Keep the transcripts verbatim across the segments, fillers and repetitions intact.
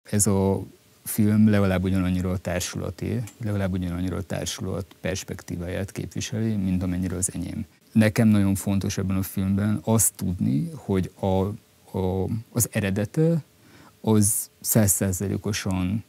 ez a film legalább ugyanannyira a társulati, legalább ugyanannyira a társulat perspektíváját képviseli, mint amennyire az enyém. Nekem nagyon fontos ebben a filmben azt tudni, hogy a, a, az eredete az száz százalékosan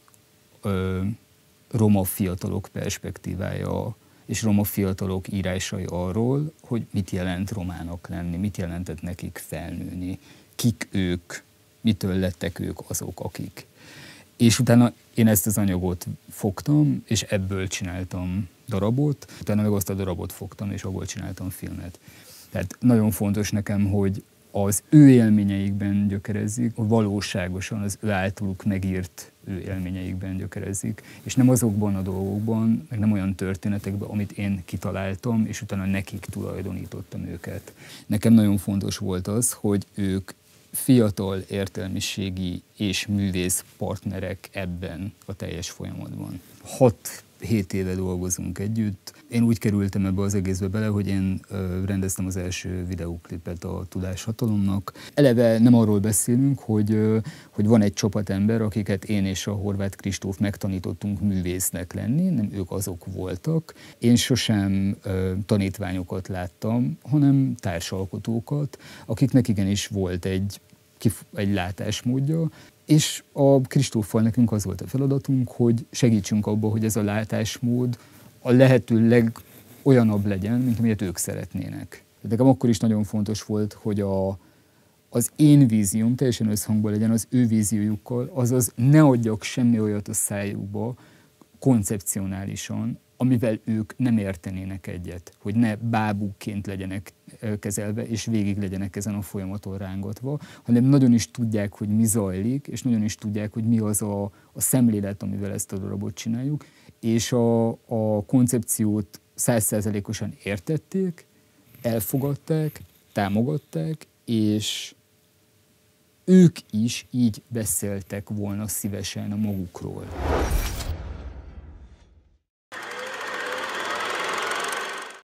roma fiatalok perspektívája, és roma fiatalok írásai arról, hogy mit jelent romának lenni, mit jelentett nekik felnőni, kik ők, mitől lettek ők azok, akik. És utána én ezt az anyagot fogtam, és ebből csináltam darabot, utána meg azt a darabot fogtam, és abból csináltam filmet. Tehát nagyon fontos nekem, hogy az ő élményeikben gyökerezik, valóságosan az ő általuk megírt ő élményeikben gyökerezik, és nem azokban a dolgokban, meg nem olyan történetekben, amit én kitaláltam, és utána nekik tulajdonítottam őket. Nekem nagyon fontos volt az, hogy ők fiatal értelmiségi és művész partnerek ebben a teljes folyamatban. hat-hét éve dolgozunk együtt. Én úgy kerültem ebbe az egészbe bele, hogy én ö, rendeztem az első videóklipet a Tudáshatalomnak. Eleve nem arról beszélünk, hogy, ö, hogy van egy csapatember, akiket én és a Horváth Kristóf megtanítottunk művésznek lenni, nem ők azok voltak. Én sosem ö, tanítványokat láttam, hanem társalkotókat, akiknek igenis volt egy, egy látásmódja, és a Kristóffal nekünk az volt a feladatunk, hogy segítsünk abba, hogy ez a látásmód a lehető legolyanabb legyen, mint amilyet ők szeretnének. Nekem akkor is nagyon fontos volt, hogy a, az én vízióm teljesen összhangban legyen az ő víziójukkal, azaz ne adjak semmi olyat a szájukba koncepcionálisan, amivel ők nem értenének egyet, hogy ne bábukként legyenek kezelve, és végig legyenek ezen a folyamaton rángatva, hanem nagyon is tudják, hogy mi zajlik, és nagyon is tudják, hogy mi az a, a szemlélet, amivel ezt a darabot csináljuk, és a, a koncepciót száz százalékosan értették, elfogadták, támogatták, és ők is így beszéltek volna szívesen a magukról.